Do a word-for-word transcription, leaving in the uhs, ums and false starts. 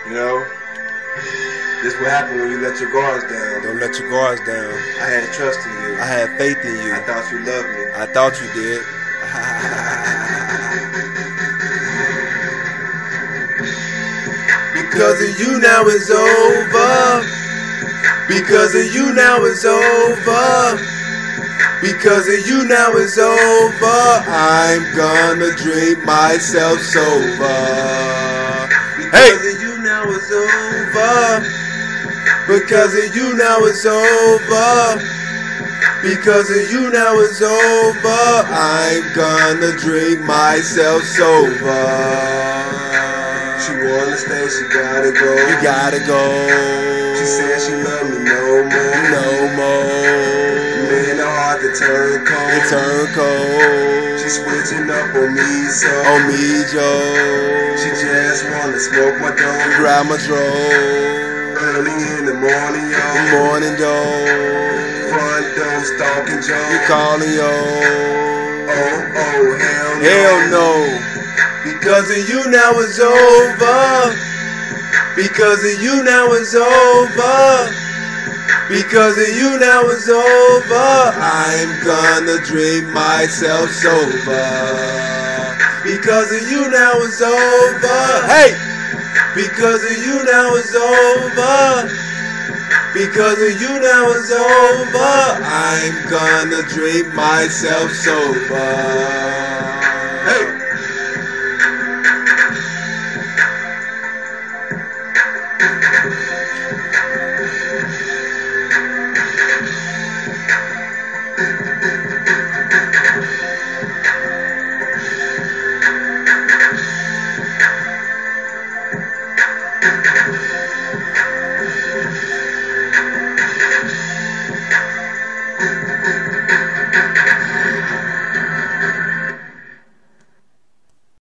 You know? This what happened when you let your guards down. Don't let your guards down. I had trust in you. I had faith in you. I thought you loved me. I thought you did. Because of you now it's over. Because of you now it's over. Because of you now it's over. I'm gonna drink myself sober. Because of you now it's over. Because of you now it's over. Because of you now it's over. I'm gonna drink myself sober. She wanna stay, she gotta go. You gotta go. She said she love me no more. No more. Man, her heart to turn cold. It turn cold. She switching up on me, so On me, Joe. she just wanna smoke my dope. Grab my drove. Early in the morning, yo. Morning, Joe. Front door stalking Joe. You calling, yo. Oh, oh, hell no. Hell no. Because of you now it's over. Because of you now it's over. Because of you now it's over. I'm gonna drink myself sober. Because of you now it's over. Hey! Because of you now it's over. Because of you now it's over. I'm gonna drink myself sober. Hey!